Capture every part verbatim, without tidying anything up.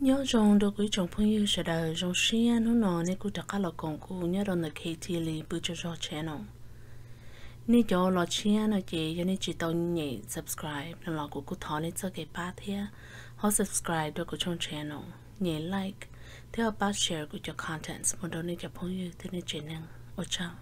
nhớ rằng đôi quý chồng phong yêu sẽ đợi trong xia nó nọ nên cô đã cá lọ còn cô nhớ rằng là Katie li bữa cho cho channel nên cho lọ chia nó chị cho nên chị tao nhảy subscribe nên lọ của cô thọ nên cho cái ba thế họ subscribe được của trong channel nhảy like thế họ ba share của cho content một đôi nên cho phong yêu thế nên chị năng ở trong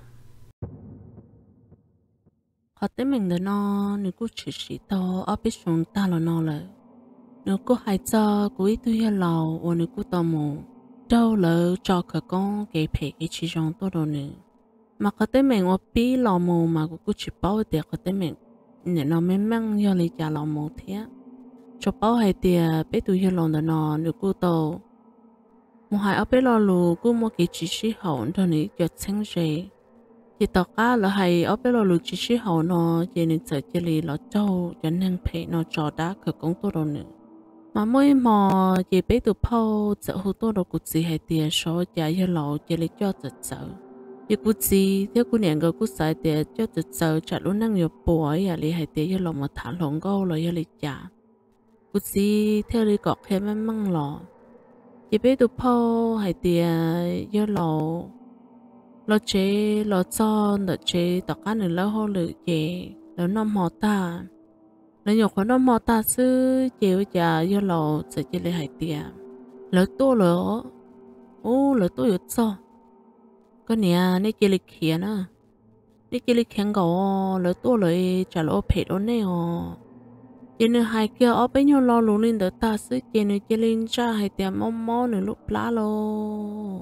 họ tới mình đó nó nên cô chỉ chỉ tao ở bên xuống ta là nó là nếu cô hay cho cô ít tuổi lâu, hoặc nếu cô tò mò, đâu lỡ cho cả con cái phải cái chỉ trong tôi đâu nữa, mà có thể mình ở bí lò mù mà cô cô chỉ bảo được có thể mình, nếu nó mới mang cho lý trả lò mù thế, cho bảo hay thì bé tuổi lâu đó nó nếu cô tao, một hai ở bé lò lù cô mua cái chỉ sĩ hậu đó nữa cho sáng dậy, thì tất cả là hay ở bé lò lù chỉ sĩ hậu nó chỉ nên sợ chỉ lý lò châu cho nên phải nó cho đá cả con tôi đâu nữa mà mỗi mò chỉ biết tụ phao sợ hụt tôi đâu cũng chỉ hay tiền số trả cho lậu chỉ lấy cho tự sợ chỉ cũng chỉ theo cô nhận cái cũng sai tiền cho tự sợ trả luôn năng nhiều bùa ấy lấy hay tiền cho lậu mà thả lỏng câu rồi cho lấy trả cũng chỉ theo lấy cọt thêm mấy măng lọ chỉ biết tụ phao hay tiền cho lậu lọ chế lọ cho lọ chế tất cả những lọ hồ lự chế lọ năm họ ta nếu nhục nó mò ta sư chiều già do lò sẽ chỉ lấy hai tiền lỡ to lỡ ô lỡ to yếu sao cái này này chỉ lấy kia nữa này chỉ lấy khen gạo lỡ to lỡ trả lỡ phê đó nè ô cho nên hai kia ở bên nhau lo luôn lên đỡ ta sư cho nên chỉ lên ra hai tiền mò mò nữa lúc lá lo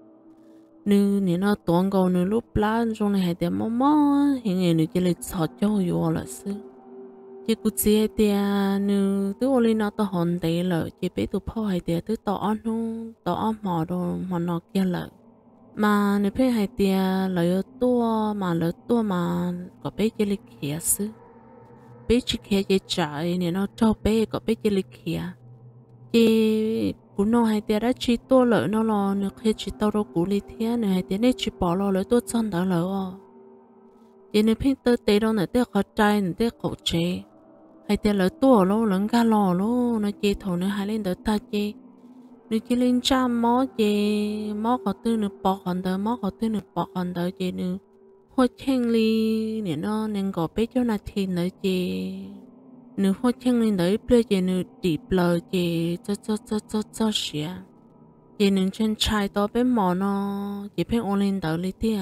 nữ này nó toàn gạo nữa lúc lá trong này hai tiền mò mò hiện ngày nữa chỉ lấy sọt cho vô là sư chỉ cứ chỉ thì nữ tôi ôn lên nó tao hòn đấy lợ chỉ biết tôi phao hay thì tôi tao ăn không tao ăn mò đồ mò nó kia lợ mà nếu phải hay thì lợ tua mà lợ tua mà có biết chỉ lịch kia xứ biết chỉ kia chỉ trái nên nó cho biết có biết chỉ lịch kia chỉ cũng nó hay thì đã chỉ tua lợ nó lo nếu khi chỉ tao đâu cũng lịch thế này hay thì nên chỉ bỏ lo lợ tua chân đó lợ chỉ nếu phải tới tới đâu này tới khó trai này tới khẩu chế hay tiền lỡ tua lô lẫn cá lò lô nó chơi thầu nữa hai lên đỡ ta chơi nó chơi lên trăm mó chơi mó có tư nữa bọ còn đỡ mó có tư nữa bọ còn đỡ chơi nữa hoa chen li nè nó nên gọi bé cho nó thì nữa chơi nữa hoa chen li đỡ plei chơi nữa đi plei chơi cho cho cho cho cho xía chơi nữa trên chai to bé mò nó chơi bé ôn lên đỡ lấy tiền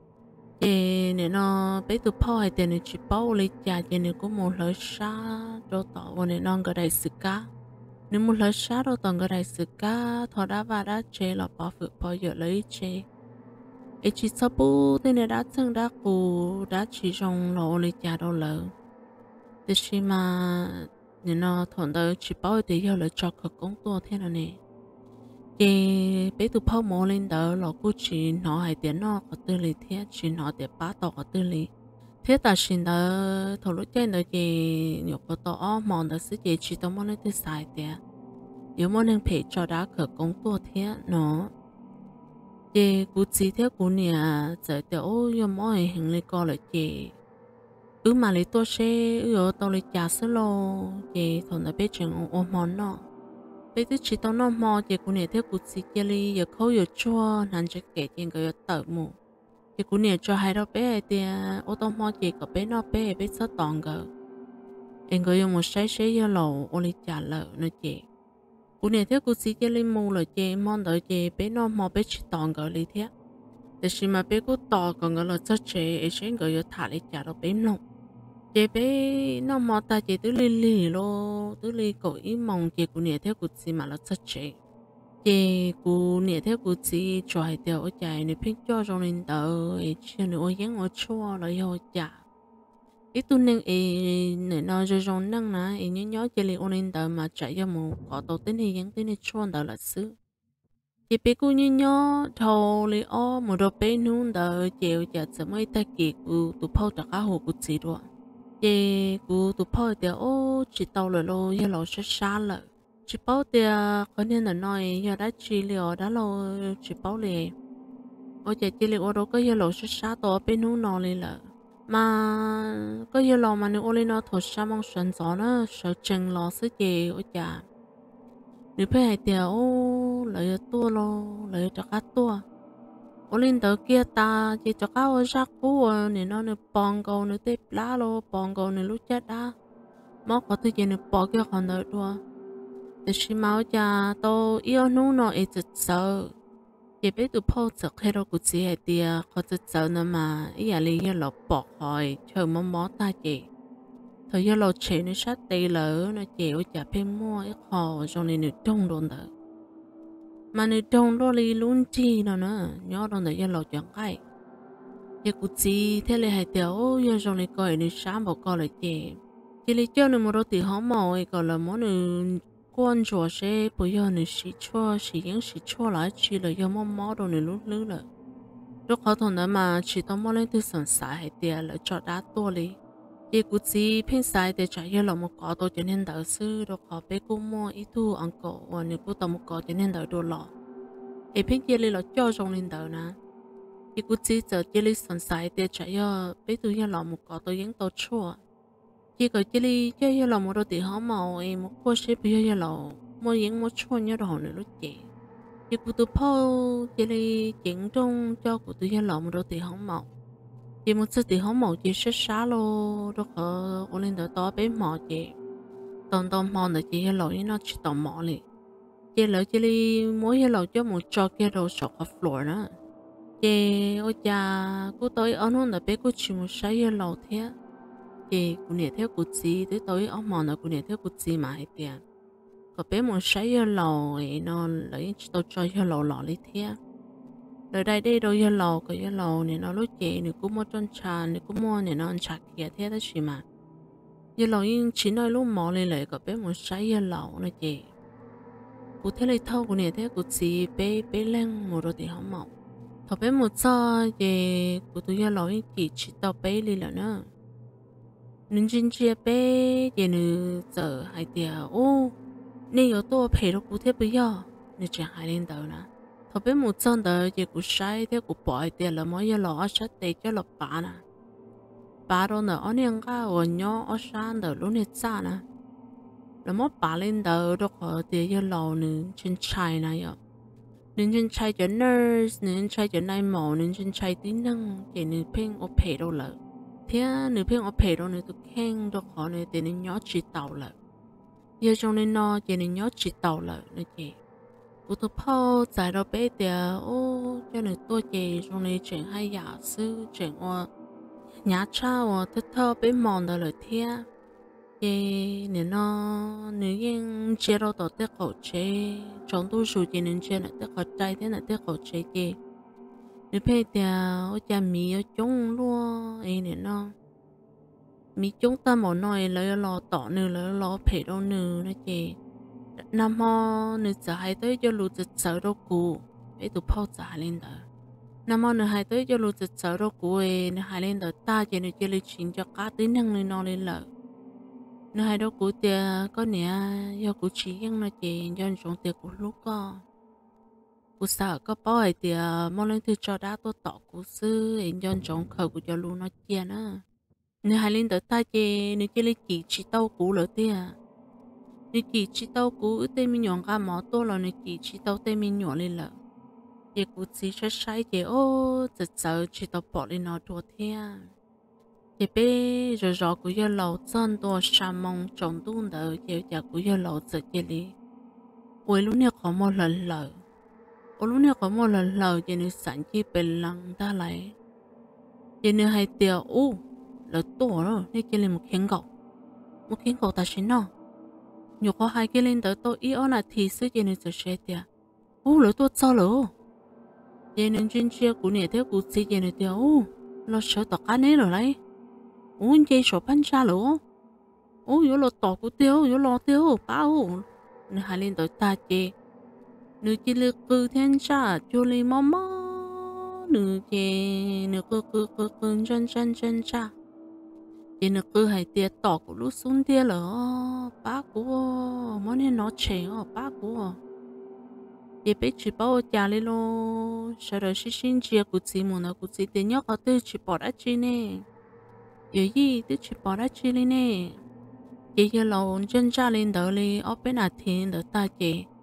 chị nên nó bé tụi phao hay tiền chỉ bao lấy trả chị nên có một lời xa cho tao nên nó cái đại sự cá nên một lời xa cho tao cái đại sự cá thọ đã và đã chế là bảo phụ bao giờ lấy chế ấy chỉ sau bu thế này đã từng đã cụ đã chỉ trong lỗ lấy trả đâu lỡ thế khi mà nên nó thằng đó chỉ bao thì giờ lấy cho các công tác thế nào nè chị bé tụi phao mò lên đó là cô chỉ nó hay tiền nó có tư lý thế chỉ nó để bắt tao có tư lý thế ta xin đó thầu lúc trên đó chị nhiều có tao mòn đó sự chị chỉ tao mòn lên từ sai tiền nếu mòn lên phải cho đã khởi công tác thế nó chị cô chỉ thế cô nè giờ thì ô giờ mỗi hình lên coi lại chị cứ mà lấy tôi sẽ ở tao lấy trả số lo chị thằng đó biết chuyện ôm mòn nó bây giờ chỉ tao nó mò chỉ cũng nè theo cụ sĩ kia li giờ khâu giờ chua nên chỉ kể chuyện cái tờ mù chỉ cũng nè cho hai đứa bé thì ô tô mò chỉ có bé nó bé bé sắp toàn cái em có dùng một sai sai giờ lẩu ô li trả lợ nó chị cũng nè theo cụ sĩ kia li mù là chị mong đợi chị bé nó mò bé chỉ toàn cái li thế để khi mà bé cũng to còn cái là rất chị em sẽ cái giờ thả li trả được bé luôn chị bé nó mò ta chị tứ li li lô tứ li cổ ý mong chị cũng nhẹ theo cụ gì mà nó rất chị chị cũng nhẹ theo cụ gì cho hai điều ở chạy này phim cho trong lên tờ cho nữa ôi giang ở chua rồi hồi chả ít tu nên ấy này nó cho trong năng nè ấy nhớ nhớ chị li ôn lên tờ mà chạy cho một có tàu tính thì giang tính chua tờ là xứ chị bé cũng nhớ nhớ thầu li o một đôi bé nung tờ chiều chả sợ mấy ta kịp của tụ phao trả cá hồ cụ gì rồi chị cô tụi phơi thì ô chỉ tàu rồi lo giờ lo sẽ xa rồi chỉ bảo thì có nên là nói giờ đã chỉ liệu đã lo chỉ bảo liền ô chị chỉ liệu đó có giờ lo sẽ xa tàu bênนู้นnọเลยlà mà có giờ lo mà nếu ô lên nó thôi xa mong sẵn gió nó sợ chừng lo sức gì ô chả nữ phải hay tiệt ô lấy tua lo lấy cho cá tua ô lên tới kia ta chỉ cho cá ô sắc cú nên nó nữ bong câu nữ tép lá lo bong câu nữ lúc chết đã mất có thứ gì nữ bỏ kia còn đợi đua để xin máu cha tôi yêu nó nó ít sợ chỉ biết tụi phô sợ khi đó cũng chỉ hay tiệt có thật sợ nữa mà ý là lý do bỏ khỏi chờ mong mó ta chị thời gian lâu chế nó sát tê lỡ nó chịu chả phim mua ít khó cho nên nó trông đồn đỡ mà nó trông đô li luôn chi nó nữa nhớ đồn đỡ giờ lâu chẳng cái giờ cụ gì thế là hai tiểu giờ trong này coi nó sáng bảo coi là chè chỉ là cho nó một đôi tỷ hóng màu ấy gọi là món nó quan trọng sẽ bây giờ nó xí chua xí yến xí chua lại chỉ là giờ món món đồ nó lúc lứa rồi lúc họ thằng đó mà chỉ tao món lên từ sẵn sài hai tiểu là cho đá to đi chỉ cụ chỉ偏sai để trả giờ một cọ tôi cho nên đầu sư rồi họ bé cô mua ít thu ăn cọ và nếu cô tao một cọ cho nên đầu đồ lọ ấy偏chỉ là cho trong lên đầu nè chỉ cụ chỉ giờ chỉ là sẵn sai để trả giờ bé tôi giờ lọ một cọ tôi vẫn tôi chua chỉ có chỉ là cho giờ lọ một đôi tỷ hóng màu em một cô sẽ bây giờ lọ mua vẫn mua chua nhớ đồ nữa lúc chị chỉ cụ tôi phô chỉ là chuyện trong cho cụ tôi giờ lọ một đôi tỷ hóng màu chỉ một chút thì không màu chỉ sát sát lo đó họ có lên đó to bé mỏ chị toàn toàn mỏ là chỉ lỗi nó chỉ toàn mỏ liền chỉ lỡ chỉ đi mỗi lỗi cho một cho kia đồ sọt ở floor nữa chị ôi cha cô tới ở nó là bé cô chỉ một sai lỗi thế chị cô nhẹ theo cô gì tới tới ở mỏ là cô nhẹ theo cô gì mà hay tiền có bé một sai lỗi nó lấy tôi cho lỗi lỗi lấy thế đời đây đây đâu giờ lầu cái giờ lầu này nó lúc chị này cũng mua tròn trà này cũng mua này nó ăn chả kia thế đó chị mà giờ lầu nhưng chỉ nói lúc mò lên lại có bé một sai giờ lầu này chị cụ thế này thâu của này thế cụ chỉ bé bé lên một đôi thì không mỏng thọ bé một giờ về cụ tôi giờ lầu chỉ chỉ tao bé đi là nữa nên chính chia bé về nữa giờ hai tia ô nên có tôi phải đâu cụ thế bây giờ nên chẳng hai lên đầu nữa thọ bé một chân đời chỉ cụ sai thế cụ bỏ tiền là mỗi giờ lọ sát tệ cho lọ bà nè bà đó nữa anh em cái ở nhỏ ở sáng đời lúc này xa nè là mỗi bà lên đời đó có tiền giờ lọ nữa trên trái này ạ nên trên trái cho nurse nên trái cho nai mỏ nên trên trái tính năng để nên phèn ở phe đâu lợ thế nên phèn ở phe đâu nên tôi khen đó có nên để nên nhỏ chỉ tàu lợ giờ trong nên nó để nên nhỏ chỉ tàu lợ nữa chị cô tôi phao giải đó bé tiệt ô cho nên tôi chị trong này chuyện hay giả sư chuyện qua nhà cha và thơ thơ bé mòn đó là thế chị nên nó nếu như chế độ tổ chức khẩu chế trong tôi số chị nên chế là tất cả trai thế là tất khẩu chế chị nếu bé tiệt ô cha mì ở chung luôn ấy nên nó mì chúng ta một nói lấy lo tỏ nữa lấy lo phải đâu nữa đó chị năm ho nữ giờ hai tới cho lụt giật sợ đâu cũ để tụi phao trả lên đó năm ho nữ hai tới cho lụt giật sợ đâu cũ ấy nữ hai lên đó ta chỉ nữ chỉ lấy chuyện cho cá tính năng nữ nó lên lợ nữ hai đâu cũ thì có nè do cũ chỉ nhưng nó chỉ do trong tiệc của lúc co cũ sợ có bao ấy thì mong lên từ cho đã tôi tỏ cũ sư ấy do trong khẩu của cho luôn nó chia nữa nữ hai lên đó ta chỉ nữ chỉ lấy chỉ chỉ tao cũ lỡ tiệt nếu chỉ chỉ tao cú tên mình nhọn cả mỏ to là nếu chỉ chỉ tao tên mình nhọn lên lợ, thì cú chỉ sẽ sai thì ô giật sợ chỉ tao bỏ lên nó đùa thế, thì bé rồi rồi cú giờ lâu chân to sam mong trồng tuôn đỡ thì giờ cú giờ lâu giật cái gì, ôi lúc này có một lần lợ, ôi lúc này có một lần lợ thì nếu sẵn chỉ bên lăng ta lại, thì nếu hay tiêu ô là to rồi, nên chỉ là một khen gạo, một khen gạo ta xin nó nhiều có hai cái lên tới tôi ý là thì sự gì nên sẽ chết tiệt, ô lỡ tôi sao lỡ, vậy nên chuyên chia của nhà theo của chị vậy này tiệt, ô lo sợ tọt cá nấy rồi đấy, ô chơi sợ bắn ra lỡ, ô yếu lo tọt của tiêu, yếu lo tiêu, bao, nên hai lên tới ta chơi, nữ chỉ lực cứ thiên cha, cho li mò mò, nữ chơi nữ cứ cứ cứ cứ chân chân chân cha. Chị nó cứ hay tiệt tỏ của lúc xuống tiệt lỡ bác của món này nó chè ở bác của chị biết chị bảo cha lên lo sau đó chị xin chia của chị muốn là của chị tiền nhóc ở từ chị bỏ ra chị nè giờ gì từ chị bỏ ra chị lên nè chị giờ lâu chân cha lên đỡ đi ở bên nào thiên đỡ ta chị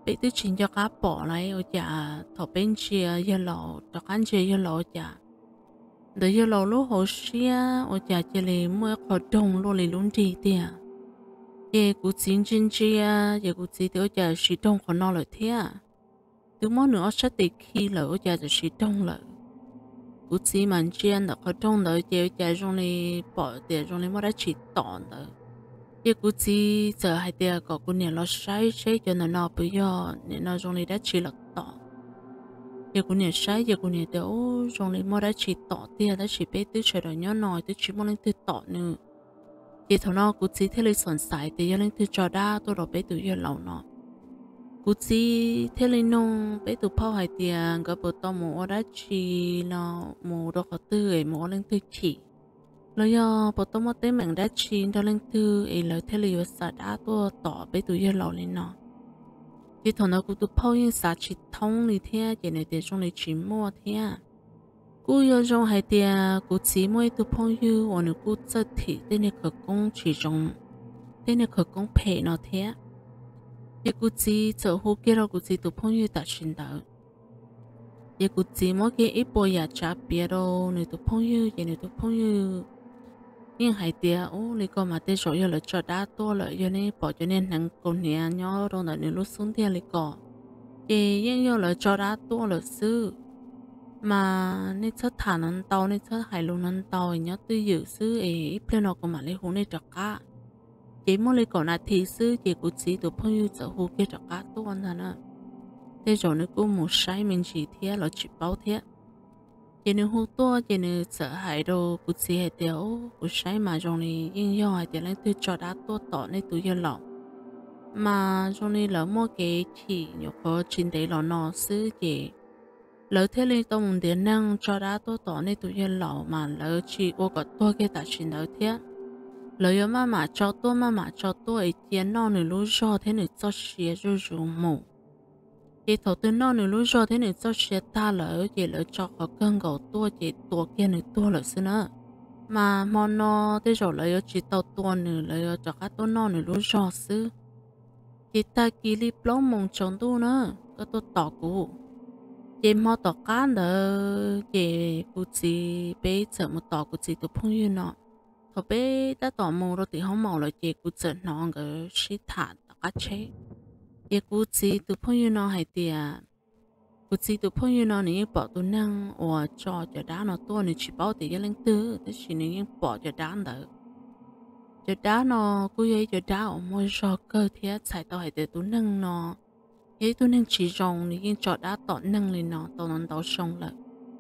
bé tôi chỉ cho cá bỏ lại ở nhà thọ bên chia giờ lò cho ăn chia giờ lò nhà để giờ lò lúc hồi xưa ở nhà chỉ là mua khó đông luôn là luôn đi tiền giờ cũng chính chính chia giờ cũng chỉ ở nhà sử đông khó nó lại thế à từ món nữa sẽ để khi là ở nhà sử đông lại cũng chỉ mà chia là khó đông rồi giờ nhà trong này bỏ tiền trong này mới đã chỉ tòn rồi giờ cũng chỉ giờ hai tiền có cũng nhà nó sai sai cho nó nó bây giờ nên nó trong này đã chỉ là tòn giờ cũng nhà sai giờ cũng nhà đâu trong này mới đã chỉ tòn tiền đã chỉ biết từ trời đó nhớ nói từ chỉ muốn lên từ tòn nữa giờ thằng nó cũng chỉ thấy lấy sẵn sài thì giờ lên từ cho đa tôi rồi biết từ giờ lâu nó cũng chỉ thấy lấy nông biết từ phao hai tiền cái bữa tao mua đã chỉ là mua đồ khẩu tư ấy mua lên từ chỉ rồi giờ bữa tao mua tới mình đã chỉ đó lên từ ấy lời thấy lấy sài đa tôi tỏ biết từ giờ lâu lên nó giờ thằng nó cũng từ phao những sài chỉ thông đi thế giờ này để trong này chỉ mua thế cú yêu trong hai tia cú chỉ mỗi tu phong yêu và nếu cú rất thì tên này khởi công chỉ trong tên này khởi công phe nó thế giờ cú chỉ chờ hú kia rồi cú chỉ tu phong yêu đặt xin đó giờ cú chỉ mỗi cái ít bồi ya trả bia đâu nếu tu phong yêu giờ nếu tu phong yêu nhưng hai tia ô lấy con mà tên số yêu là cho đá to lợi cho nên bỏ cho nên năng con nhà nhỏ đâu là nếu lúc xuống tia lấy cỏ giờ nhưng yêu là cho đá to là sư mà nên chất thản ăn tàu nên chất hải luôn ăn tàu nhớ tư dự sư ấy pleo nó còn mà lấy hú nên trật cá chỉ muốn lấy còn là thì sư chỉ cũng chỉ được phong yêu trợ hú kia trật cá tốt hơn nữa thế rồi nó cũng một sai mình chỉ thế là chỉ bảo thế chỉ nếu hú to chỉ nếu sợ hải đồ cũng chỉ hay tiêu cũng sai mà trong này yên yêu hay tiêu lên từ cho đã to tỏ nên tụi yêu lòng mà trong này lỡ mua cái chỉ nhiều có chín đấy là nó sư chỉ lỡ thế lên tao muốn điện năng cho đã tôi tỏ nên tụi nhân lẩu mà lỡ chỉ ô có tôi cái tài chính lỡ thế lỡ yếu mà mà cho tôi mà mà cho tôi tiền nó nữa lúc cho thế nữa cho xía rồi rồi mù thì thầu tư nó nữa lúc cho thế nữa cho xía ta lỡ chỉ lỡ cho có cơn gầu tôi chỉ tôi kia nữa tôi lỡ xí nữa mà món nó thế rồi lỡ yếu chỉ tao tôi nữa lỡ yếu cho các tôi nó nữa lúc cho xứ thì ta kỹ lý plong mong chồng tôi nữa cái tôi tỏ cụ chị mua tỏ cá nữa chị cũng chỉ bé chờ một tỏ cũng chỉ được phong yêu nó thôi bé đã tỏ mua rồi thì không màu rồi chị cũng chờ nó cái sĩ thả tỏ cá chế chị cũng chỉ được phong yêu nó hay thì cũng chỉ được phong yêu nó nếu bỏ tôi năng or cho cho đá nó tôi nếu chỉ bảo thì cái lên tư thì chỉ nếu bỏ cho đá nữa cho đá nó cũng vậy cho đá ở môi gió cơ thế chạy tao hay để tôi năng nó ấy tôi nên chỉ rong thì những trò đã tỏ năng lên nó tàu nó tàu sông lại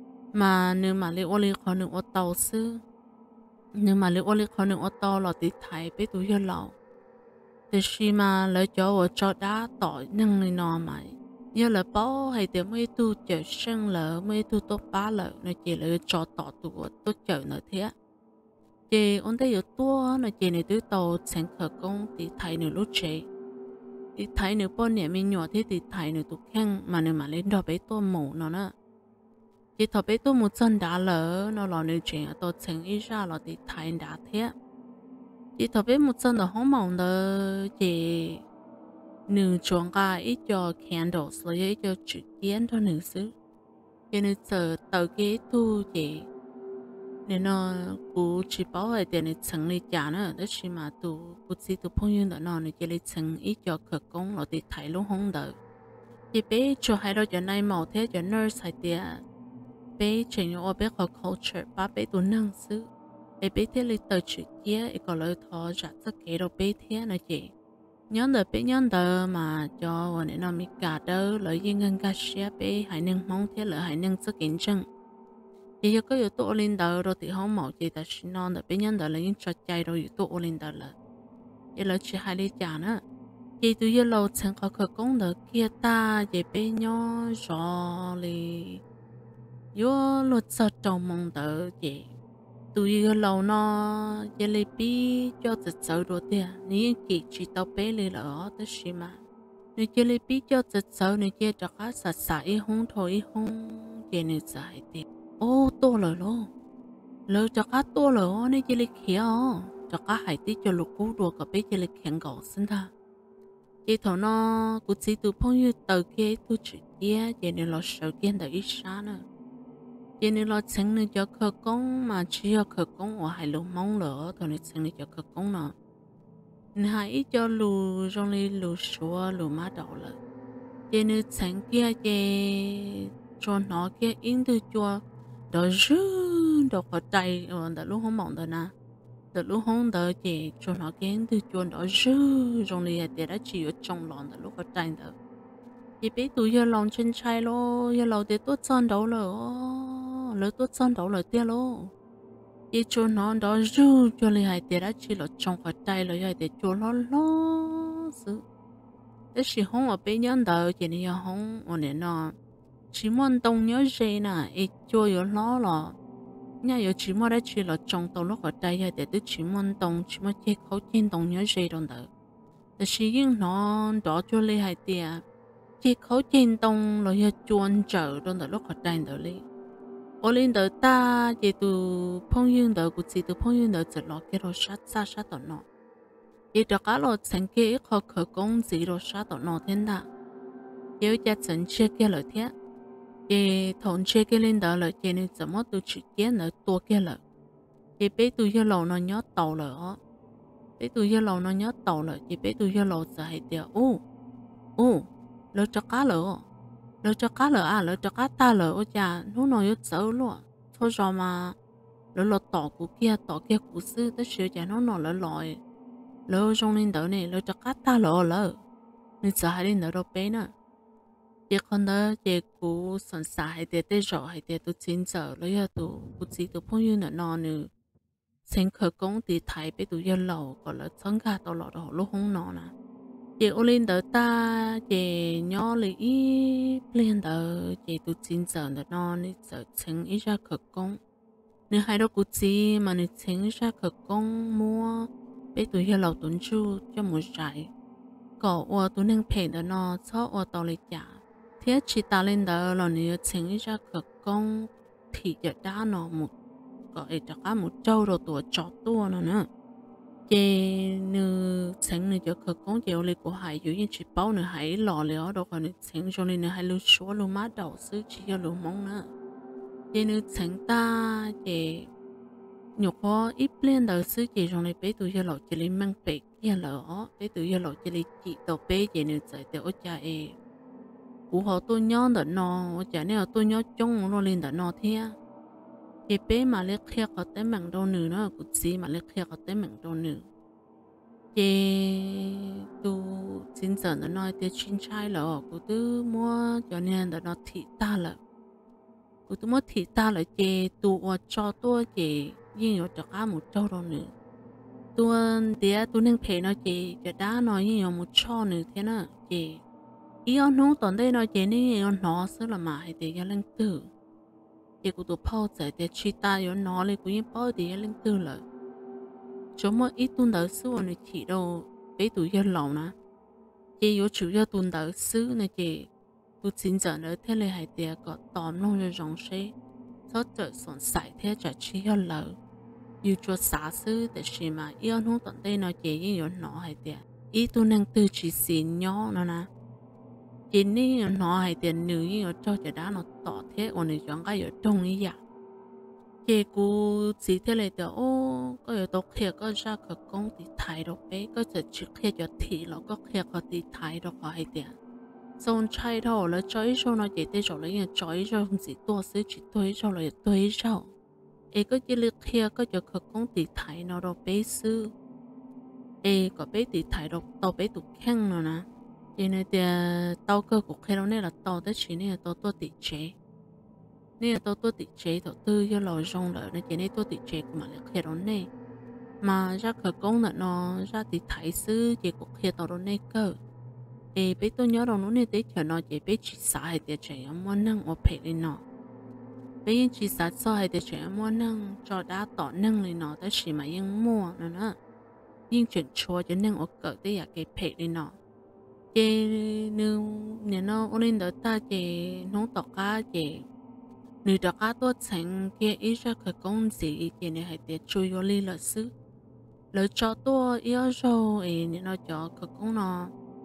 mà nếu mà lấy ô lấy khó nếu ô tàu xứ nếu mà lấy ô lấy khó nếu ô tàu là thì thấy biết tôi hiểu lâu thì khi mà lấy cho ở trò đã tỏ năng lên nó mà như là bao hay thì mấy tu chờ sinh lỡ mấy tu tốt ba lỡ nó chỉ là trò tỏ tu tốt chờ nữa thế chị ổn đây ở tua nó chỉ này tôi tàu sáng khởi công thì thấy nữa lúc chế thì thấy nếu bao nhiêu mình nhỏ thế thì thấy nếu tụi khen mà nếu mà lên đó bé tôi mù nó nữa thì thọ bé tôi một chân đá lỡ nó là nếu chuyện ở tôi chẳng ý ra là thì thấy đá thế thì thọ bé một chân là không mỏng nữa thì nửa chuồng gà ít cho candles rồi ít cho chữ kiến thôi nửa xứ cho nên giờ tàu cái tu thì nên nó cũng chỉ bảo là tiền này chẳng lấy trả nữa đó chỉ mà tụ cũng chỉ tụ phong yêu đó nó này chỉ lấy chẳng ít cho khởi công rồi thì thấy lúc không đợi thì bé cho hai đứa cho này màu thế cho nurse hay tiền bé chỉ nhớ bé có culture ba bé tụ năng xứ bé bé thế lấy tờ chữ kia có lời thọ trả tất cả đồ bé thế nó chỉ nhớ đời bé nhớ đời mà cho và nên nó mới cả đâu lợi gì ngân cả xe bé hãy nên mong thế lợi hãy nên sức kiến chân thì giờ có yếu tố lên đầu rồi thì không màu gì ta xin non được bên nhân đó là những trò chơi rồi yếu tố lên đầu là giờ là chỉ hai lý trả nữa thì từ giờ lâu chẳng có khởi công được kia ta về bên nhau rồi thì yếu luật sao trong mong đợi vậy từ giờ lâu nó giờ lấy bi cho tự sợ rồi thì nếu chỉ chỉ tao bé lên là đó xí mà nếu giờ lấy bi cho tự sợ nếu giờ cho cá sạch sạch không thôi không giờ nên giải thì ô tô rồi luôn lỡ cho cá tô rồi nên chỉ lấy kia cho cá hải tí cho lục cú đùa cả bé chỉ lấy kẹn gạo xin ta chị thầu nó cũng chỉ từ phong như tờ kia tôi chỉ kia chị nên lo sợ kia đợi ít xa nữa chị nên lo chẳng nên cho khờ công mà chỉ cho khờ công ở hai lũ mong lỡ thôi nên chẳng nên cho khờ công nữa nên hãy cho lù trong đi lù xua lù má đầu lại chị nên chẳng kia chị cho nó kia in từ chua đó rư đó có tay ở đó lúc không mong đó nè từ lúc hôm đó chị cho nó kiến từ chuồn đó rư rồi này để đã chỉ ở trong lòng từ lúc có tranh đó chị biết tụi giờ lòng chân trai lo giờ lòng để tốt chân đấu rồi lỡ tốt chân đấu rồi tiếc lo chị cho nó đó rư cho này hay để đã chỉ ở trong cái tay rồi hay để cho nó lo sự thế thì không ở bên nhân đó chị này không ở này nó chỉ muốn đông nhớ gì nè ít cho ở nó là nhà有chỉ muaได้chỉ là trong tàu lúc ở đây hay để tôi chỉ muốn đông chỉ muốn chơi khẩu trên đông nhớ gì đâu đóแต่是因nó đó cho lấy hai tia chơi khẩu trên đông rồi giờ chuồn chờ đâu đó lúc ở đây đó lấy ở lên đó ta chỉ từ phong yên đó cũng chỉ từ phong yên đó chỉ lo cái rồi sát sát sát đó nó chỉ được cả lo thành cái khó khởi công gì rồi sát đó nó thế nào nếu gia đình chơi cái lời thế chị thôn chơi cái lên đó là chị nên怎么都去见了多个了，chị bé tụi giờ lâu nó nhớ tàu了，bé tụi giờ lâu nó nhớ tàu了，chị bé tụi giờ lâu giờ hay điều, ô, ô, lỡ cho cá lỡ, lỡ cho cá lỡ à, lỡ cho cá ta lỡ, ôi cha, nó nói yếu xấu luôn, thôi rồi mà, lỡ lỡ tỏ của kia, tỏ kia của sư, tới sửa cha nó nói lỡ lòi, lỡ trong lên đó này, lỡ cho cá ta lỡ lỡ, nên giờ hay lên đó đâu bé nữa. Chị con đó chị cũng sẵn sàng hay để để rõ hay để tôi chính giờ lấy ra tôi cũng chỉ tôi phong yêu nữa nó nữa sinh khởi công thì thấy bé tôi yêu lâu gọi là chân cả tao lọt đó lúc không nó nè chị ô lên đó ta chị nhỏ lấy ít lên đó chị tôi chính giờ nữa nó nên giờ chính ít ra khởi công nếu hai đứa cũng chỉ mà nếu chính ra khởi công mua bé tôi yêu lâu tuần chu cho một trái có ô tôi nên phải đó nó cho ô tao lấy trả thế chỉ ta lên đó là nếu chính ra cực công thì giờ đã nó một gọi cho cả một châu rồi tuổi chó tua nữa nữa chị nữ chính nữ cho cực công chị lấy của hải dù như chỉ bao nữ hải lò léo đâu còn nữ chính cho nên nữ hải lưu số lưu má đầu sư chỉ cho lưu mong nữa chị nữ chính ta chị nhục có ít lên đầu sư chị trong này bé tụi giờ lẩu chị lấy mang bé kia lỡ bé tụi giờ lẩu chị lấy chị tàu bé chị nữ dạy để ở cha em cú họ tôi nhớ đợt nó chả nên là tôi nhớ chung nó lên đợt nó thế cái bé mà lấy kia có tới mảng đâu nữa nó cũng chỉ mà lấy kia có tới mảng đâu nữa cái tu xin giờ nó nói tới chín trai là cú tu mua cho nên đợt nó thị ta là cú tu mua thị ta là cái tu ở cho tôi cái nhưng ở cho cả một châu đâu nữa tôi để tôi nên phải nó cái cho đá nó nhưng ở một châu nữa thế nào cái ý ông nó tận đây nói chuyện này ông nó sẽ là mà hay để cho lên tử thì cũng tụi phao giải để chi ta yếu nó lên cũng như bao để lên tử là chỗ mà ít tuần đầu xưa này chỉ đâu bé tụi giờ lâu nè chỉ yếu chủ yếu tuần đầu xưa này chỉ tụi chính giờ nữa thế này hay để có tóm luôn rồi rong xe sau trở xuống sải thế trả chi yếu lâu yêu cho xã xứ để xem mà yếu nó tận đây nói chuyện như yếu nó hay để ít tuần năng tử chỉ xin nhỏ nữa nè chỉ nên nó hay tiền nữ như ở cho chị đã nó tỏ thế còn này chọn cái ở trong ý ạ chị cũng chỉ thế này đó ô có ở đâu kia có ra cái công ty thái đâu bé có chỉ chỉ kia cho thị nó có kia có thị thái đâu có hay tiền xong chạy đâu là chơi cho nó chỉ để cho nó như chơi cho không chỉ多是chỉ推cho nó推cho ấy có chỉ là kia có cho cái công ty thái nó đâu bé sư ấy có bé thị thái đâu tao bé tụ khen rồi nè thì này thì tao cơ của khi đó này là tao tới chỉ này là tao tôi tự chế này là tao tôi tự chế đầu tư cho lò rong rồi này chỉ này tôi tự chế mà là khi đó này mà ra khởi công là nó ra thì thái sư chỉ của khi tao đó này cơ thì bé tôi nhớ rằng nó này tới chờ nó chỉ bé chỉ xả hay để trẻ em muốn năng ở phải lên nó bé chỉ xả cho hay để trẻ em muốn năng cho đã tỏ năng lên nó tới chỉ mà yên mua nữa nữa nhưng chuyện chua cho năng ở cỡ tới là cái phải lên nó chị nếu nếu nó lên đó ta chị nó tỏ cá chị nếu tỏ cá tốt thành kia ít ra cái công gì chị này hay để chui vô li là xứ lỡ cho tôi yếu rồi nếu nó cho cái công nó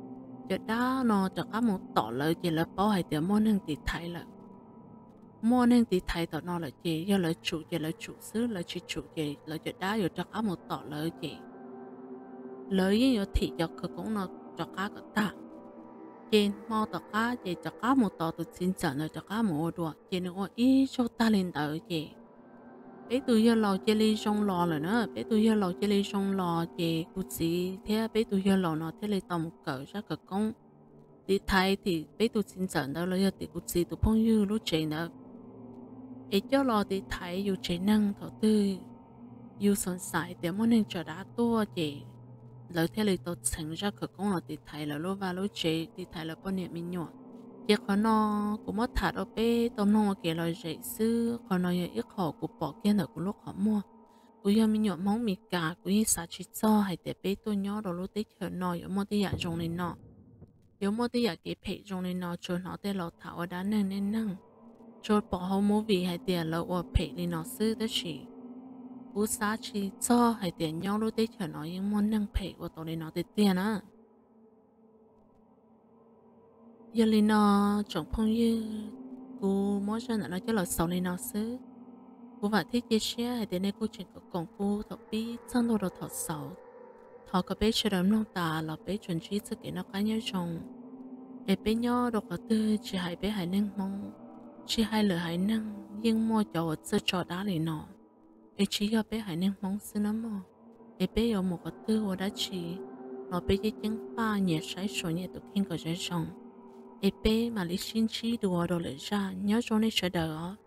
giờ đó nó cho cá một tỏ lời chỉ là bao hay tiền mua nên thì thấy là mua nên thì thấy tao nó là chỉ giờ là chủ chỉ là chủ xứ là chỉ chủ chỉ là giờ đó giờ cho cá một tỏ lời chỉ lời gì giờ thì giờ cứ cũng nó cho cá cái ta trên mua tao cá chỉ cho cá một tỏ từ xin chẳng là cho cá một đùa chỉ nó ý cho ta lên tới chỉ bé tôi giờ lò chỉ li trong lò rồi nữa bé tôi giờ lò chỉ li trong lò chỉ cụ gì thế bé tôi giờ lò nó thế lấy tao một cỡ ra cái công đi thay thì bé tôi xin chẳng đâu là giờ thì cụ gì tôi phong yêu lúc chơi nữa ấy cho lò đi thay yêu chơi năng thọ tư yêu sẵn sài để muốn nên cho đã tua chị lời thế lời tôi thành ra cái công là đi thay là lúc và lúc chơi đi thay là bao nhiêu mình nhọ chỉ có nó cũng mất thà đâu bé tôm nó kể lời dạy sư còn nó ít họ cũng bỏ kia là cũng lúc họ mua cũng giờ mình nhọ món mì cà cũng như sa chỉ cho hay để bé tôi nhớ đồ lúc tết chờ nó有么的呀种的呢有么的呀给配种的呢就nó để lọ thảo ở đá nên nên năng cho bỏ hậu mua vì hay tiền lọ ở配里nó sư đó chỉ cú sa chỉ cho hay tiền nhau lúc tết chờ nó những món năng配của tôi này nó để tiền á giờ li nó trồng phong như cú mỗi lần nó cho là sau li nó xứ cú phải thích chia sẻ hay để nên cú chuyện của con cú thọ bi sang đồ đồ thọ sau thọ có bé chơi đầm nông ta là bé chuẩn chỉ sự kiện nó cá nhau trồng để bé nhau đồ có tư chỉ hai bé hai nâng mong chỉ hai lửa hai nâng nhưng mua cho sơ cho đá li nó để chỉ cho bé hai nâng mong xứ nó mò để bé có một cái tư của đã chỉ nó bé chỉ chứng pha nhẹ sấy số nhẹ tụ kinh có trái trồng ép mà lý sinh chi đùa đồ lấy ra nhớ trong này sẽ đỡ